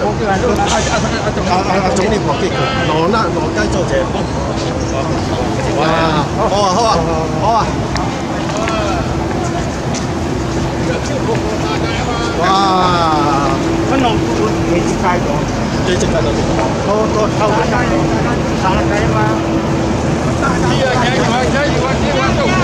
總理搏擊佢，羅雞做謝。哇！好啊，好啊，好啊！哇！分龍幾隻雞咗？幾隻雞咗？都偷緊雞，炒得雞嘛？呢個雞